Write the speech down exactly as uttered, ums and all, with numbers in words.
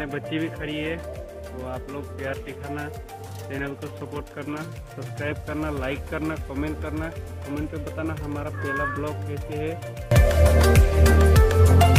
सामने बच्ची भी खड़ी है, तो आप लोग प्यार दिखाना, चैनल को सपोर्ट करना, सब्सक्राइब करना, लाइक करना, कमेंट करना, कमेंट पे बताना हमारा पहला ब्लॉग कैसे है।